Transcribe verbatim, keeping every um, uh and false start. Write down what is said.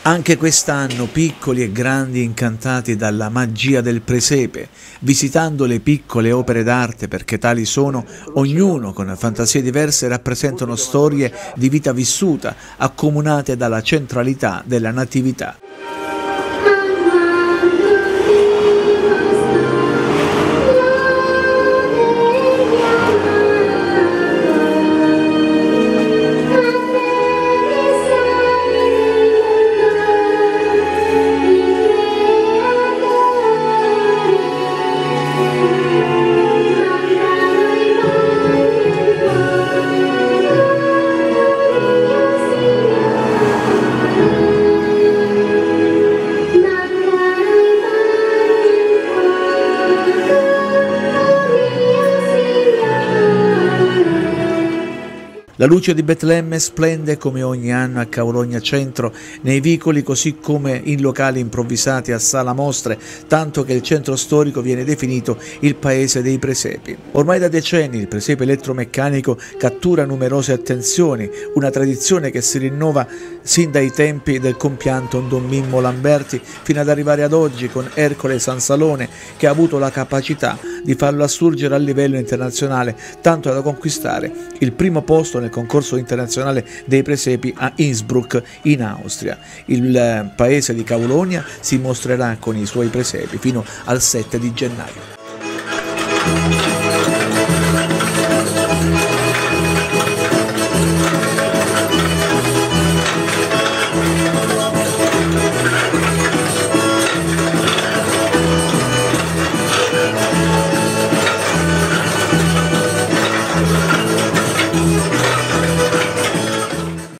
Anche quest'anno piccoli e grandi incantati dalla magia del presepe, visitando le piccole opere d'arte perché tali sono, ognuno con fantasie diverse rappresentano storie di vita vissuta, accomunate dalla centralità della natività. La luce di Betlemme splende come ogni anno a Cavologna Centro, nei vicoli così come in locali improvvisati a Sala Mostre, tanto che il centro storico viene definito il paese dei presepi. Ormai da decenni il presepe elettromeccanico cattura numerose attenzioni, una tradizione che si rinnova sin dai tempi del compianto Don Mimmo Lamberti fino ad arrivare ad oggi con Ercole Sansalone, che ha avuto la capacità di farlo assurgere a livello internazionale, tanto da conquistare il primo posto nel concorso internazionale dei presepi a Innsbruck in Austria. Il paese di Cavologna si mostrerà con i suoi presepi fino al sette di gennaio.